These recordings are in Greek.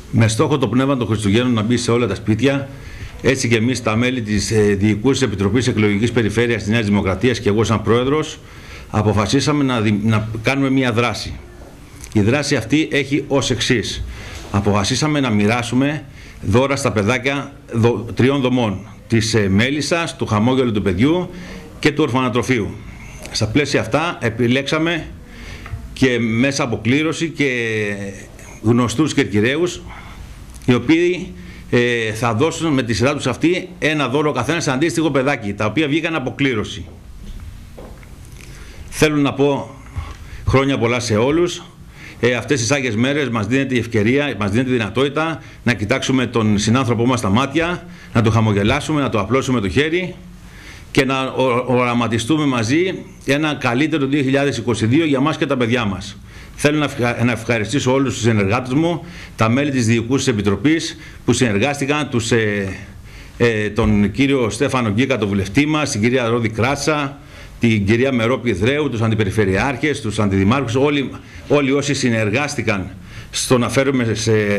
Με στόχο το πνεύμα των Χριστουγέννων να μπει σε όλα τα σπίτια, έτσι και εμείς τα μέλη της Διοικούσης Επιτροπής Εκλογικής Περιφέρειας της Νέας Δημοκρατίας και εγώ σαν πρόεδρος αποφασίσαμε να κάνουμε μια δράση. Η δράση αυτή έχει ως εξής. Αποφασίσαμε να μοιράσουμε δώρα στα παιδάκια 3 δομών, της Μέλισσας, του Χαμόγελου του Παιδιού και του Ορφανοτροφείου. Στα πλαίσια αυτά επιλέξαμε και μέσα από κλήρωση και γνωστούς κερκυραίους, οι οποίοι θα δώσουν με τη σειρά τους αυτή ένα δώρο καθένα σε αντίστοιχο παιδάκι, τα οποία βγήκαν από κλήρωση. Θέλω να πω χρόνια πολλά σε όλους. Αυτές τις Άγιες μέρες μας δίνεται η ευκαιρία, μας δίνεται η δυνατότητα να κοιτάξουμε τον συνάνθρωπό μας στα μάτια, να το χαμογελάσουμε, να το απλώσουμε το χέρι και να οραματιστούμε μαζί ένα καλύτερο 2022 για μας και τα παιδιά μας. Θέλω να ευχαριστήσω όλους τους συνεργάτες μου, τα μέλη της Διοικούσης Επιτροπής που συνεργάστηκαν, τον κύριο Στέφανο Γκίκα, τον βουλευτή μας, την κυρία Ρόδη Κράτσα, την κυρία Μερόπη Ιδρέου, τους αντιπεριφερειάρχες, τους αντιδημάρχους, όλοι όσοι συνεργάστηκαν στο να φέρουμε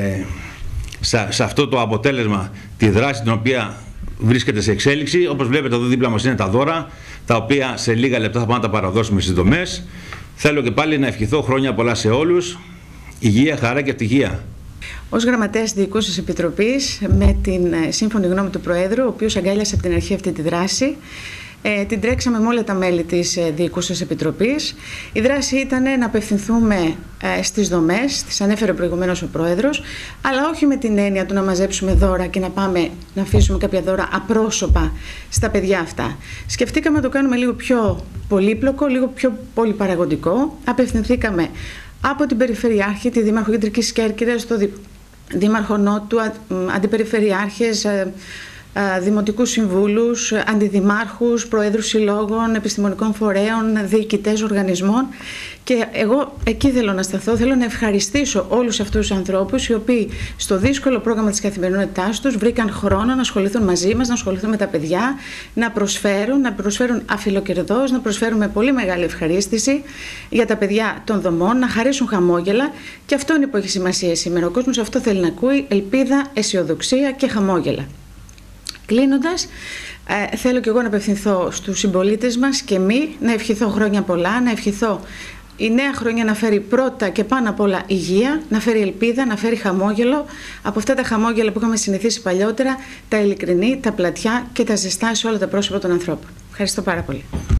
σε αυτό το αποτέλεσμα τη δράση την οποία βρίσκεται σε εξέλιξη. Όπως βλέπετε εδώ δίπλα μας είναι τα δώρα, τα οποία σε λίγα λεπτά θα πάμε να τα παραδώσουμε στις δομές. Θέλω και πάλι να ευχηθώ χρόνια πολλά σε όλους, υγεία, χαρά και ευτυχία. Ως γραμματέας Διοικούσης Επιτροπής, με την σύμφωνη γνώμη του Προέδρου, ο οποίος αγκάλιασε από την αρχή αυτή τη δράση, την τρέξαμε με όλα τα μέλη της Διοικούσης Επιτροπής. Η δράση ήταν να απευθυνθούμε στις δομές, τις ανέφερε προηγουμένως ο Πρόεδρος, αλλά όχι με την έννοια του να μαζέψουμε δώρα και να πάμε να αφήσουμε κάποια δώρα απρόσωπα στα παιδιά αυτά. Σκεφτήκαμε να το κάνουμε λίγο πιο πολύπλοκο, λίγο πιο πολυπαραγωγικό. Απευθυνθήκαμε από την Περιφερειάρχη, τη Δήμαρχο Κεντρικής Κέρκυρας, το Δήμαρχο Νότου, αντιπεριφερειάρχες, δημοτικούς συμβούλους, αντιδημάρχους, προέδρους συλλόγων, επιστημονικών φορέων, διοικητές οργανισμών, και εγώ εκεί θέλω να σταθώ. Θέλω να ευχαριστήσω όλους αυτούς τους ανθρώπους οι οποίοι στο δύσκολο πρόγραμμα της καθημερινότητάς τους βρήκαν χρόνο να ασχοληθούν μαζί μας, να ασχοληθούν με τα παιδιά, να προσφέρουν αφιλοκερδώς, να προσφέρουν με πολύ μεγάλη ευχαρίστηση για τα παιδιά των δομών, να χαρίσουν χαμόγελα, και αυτό είναι που έχει σημασία σήμερα. Ο κόσμος αυτό θέλει να ακούει: ελπίδα, αισιοδοξία και χαμόγελα. Κλείνοντας, θέλω και εγώ να απευθυνθώ στους συμπολίτες μας και να ευχηθώ χρόνια πολλά, να ευχηθώ η νέα χρονιά να φέρει πρώτα και πάνω απ' όλα υγεία, να φέρει ελπίδα, να φέρει χαμόγελο, από αυτά τα χαμόγελα που είχαμε συνηθίσει παλιότερα, τα ειλικρινή, τα πλατιά και τα ζεστά σε όλα τα πρόσωπα των ανθρώπων. Ευχαριστώ πάρα πολύ.